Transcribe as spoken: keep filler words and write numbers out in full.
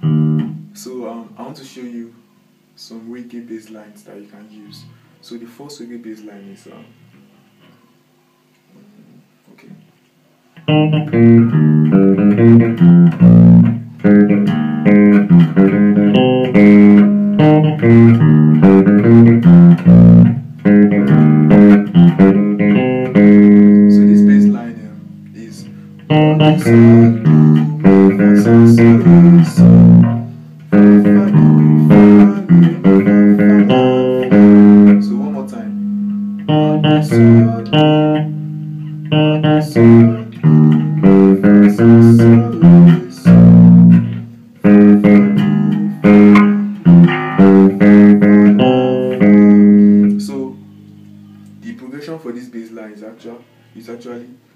So um, I want to show you some reggae bass lines that you can use. So the first reggae bass line is um, okay. So this bass line um, is so one more time. So the progression for this bass line is actually is actually